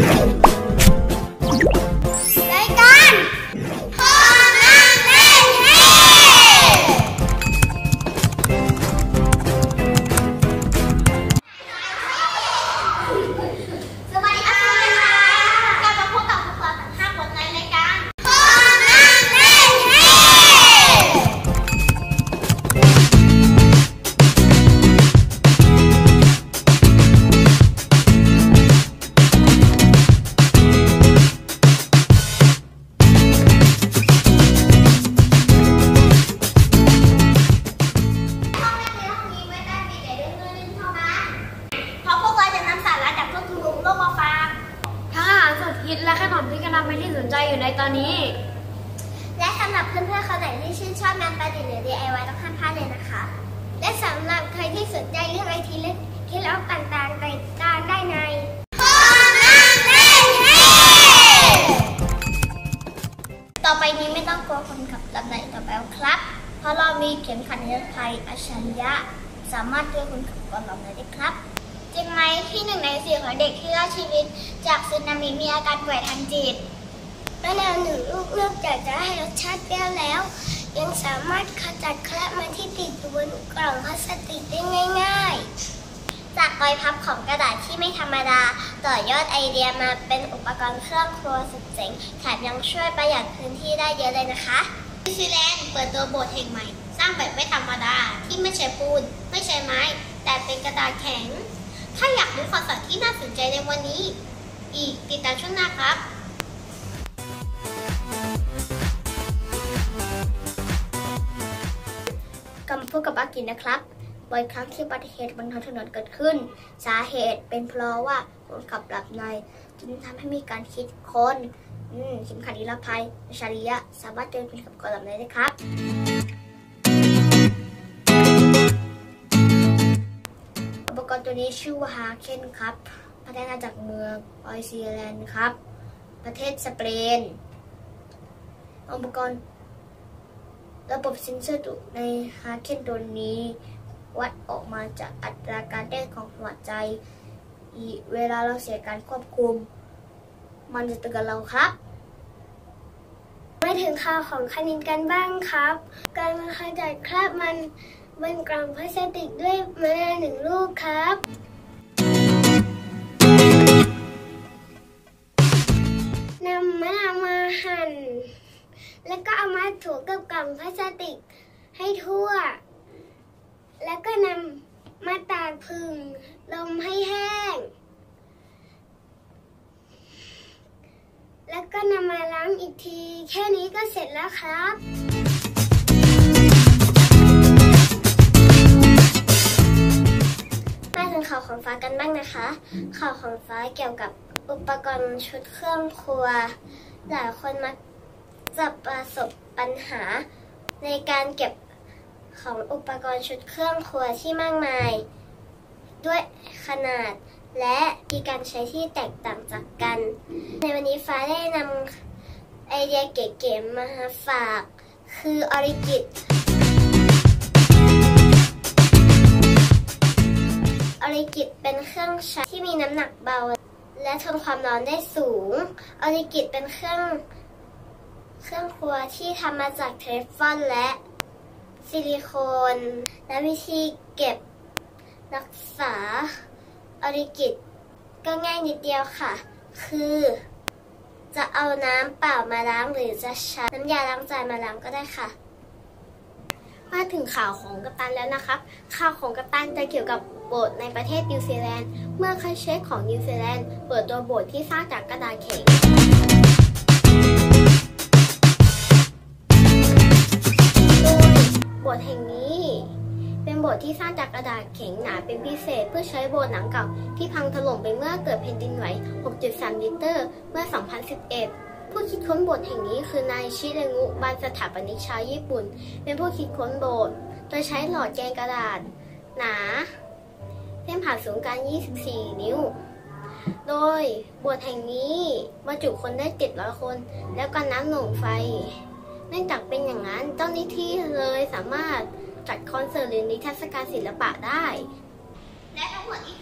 รายการพ่อนั่งเล่นเฮ่สวัสดีค่ะกลับมาพบกับพวกเราทั้ง5 คนในรายการพ่อนั่งเล่นเฮ่และขนมที่กำลังเป็นที่สนใจอยู่ในตอนนี้และสำหรับเพื่อนๆคนไหนที่ชื่นชอบงานประดิษฐ์หรือ DIY ต้องห้ามพลาดเลยนะคะและสำหรับใครที่สนใจเรื่องไอทีและเคล็ดลับต่างๆติดตามได้ในพ่อนั่งเล่นเฮ่ต่อไปนี้ไม่ต้องกลัวคนขับลำไหนต่อไปแล้วครับเพราะเรามีเข็มขัดนิรภัยอัจฉริยะสามารถช่วยคนขับก่อนลำไหนได้ครับจริงไหมที่1 ใน 4ของเด็กที่รอดชีวิตจากสึนามิมีอาการป่วยทางจิตมะนาว1 ลูกนอกจากจะให้รสชาติเปรี้ยวแล้วยังสามารถขจัดคราบมันที่ติดอยู่บนกล่องพลาสติกได้ง่ายๆจากรอยพับของกระดาษที่ไม่ธรรมดาต่อยอดไอเดียมาเป็นอุปกรณ์เครื่องครัวสุดเจ๋งแถมยังช่วยประหยัดพื้นที่ได้เยอะเลยนะคะนิวซีแลนด์เปิดตัวโบสถ์แห่งใหม่สร้างแบบไม่ธรรมดาที่ไม่ใช่ปูนไม่ใช่ไม้แต่เป็นกระดาษแข็งถ้าอยากรู้ข่าวสารที่น่าสนใจในวันนี้อีกติดตามช่วงหน้าครับกลับมาพบกับอากินนะครับบ่อยครั้งที่อุบัติเหตุบนท้องถนนเกิดขึ้นสาเหตุเป็นเพราะว่าคนขับหลับในจึงทำให้มีการคิดค้นเข็มขัดนิรภัยอัจฉริยะสามารถเตือนคนขับก่อนหลับในได้ครับอุปกรณ์ตัวนี้ชื่อว่าฮาเคนครับพัฒนาจากเมืองออยซีแลนด์ครับประเทศสเปนอุปกรณ์ระบบเซ็นเซอร์ในฮาเคนตัวนี้วัดออกมาจากอัตราการเต้นของหัวใจเวลาเราเสียการควบคุมมันจะเตือนเราครับมาถึงข่าวของคณินกันบ้างครับการขจัดคราบมันบนกล่องพลาสติกด้วยมะนาว1 ลูกครับนำมะนาวมาหั่นแล้วก็เอามาถูกับกล่องพลาสติกให้ทั่วแล้วก็นำมาตากผึ่งลมให้แห้งแล้วก็นำมาล้างอีกทีแค่นี้ก็เสร็จแล้วครับมาถึงข่าวของฟ้ากันบ้างนะคะข่าวของฟ้าเกี่ยวกับอุปกรณ์ชุดเครื่องครัวหลายคนมักจะประสบปัญหาในการเก็บของอุปกรณ์ชุดเครื่องครัวที่มากมายด้วยขนาดและมีการใช้ที่แตกต่างจากกันในวันนี้ฟ้าได้นำไอเดียเก๋ๆมาฝากคือออริจิตเป็นเครื่องใช้ที่มีน้ำหนักเบาและทนความร้อนได้สูงออริจิตเป็นเครื่องครัวที่ทำมาจากเทฟลอนและซิลิโคนและวิธีเก็บรักษาออริจิตก็ง่ายนิดเดียวค่ะคือจะเอาน้ำเปล่ามาล้างหรือจะใช้น้ำยาล้างจานมาล้างก็ได้ค่ะมาถึงข่าวของกัปตันแล้วนะครับข่าวของกัปตันจะเกี่ยวกับโบสถ์ในประเทศนิวซีแลนด์เมื่อคาเชฟของนิวซีแลนด์เปิดตัวโบสถ์ที่สร้างจากกระดาษแข็งโบสถ์แห่งนี้เป็นโบสถ์ที่สร้างจากกระดาษแข็งหนาเป็นพิเศษเพื่อใช้โบสถ์หลังเก่าที่พังถล่มไปเมื่อเกิดแผ่นดินไหว 6.3 ลิตรเมื่อ 2011 ผู้คิดค้นโบสถ์แห่งนี้คือนายชิเรงุบันสถาปนิกชาวญี่ปุ่นเป็นผู้คิดค้นโบสถ์โดยใช้หลอดแกนกระดาษหนาเส้นผ่าศูนย์กลาง 24 นิ้วโดยโบสถ์แห่งนี้บรรจุคนได้ 700 คนแล้วก็น้ำหน่วงไฟเนื่องจากเป็นอย่างนั้นเจ้าหน้าที่เลยสามารถจัดคอนเสิร์ตหรือนิทรรศการศิลปะได้และทั้งหมดนี้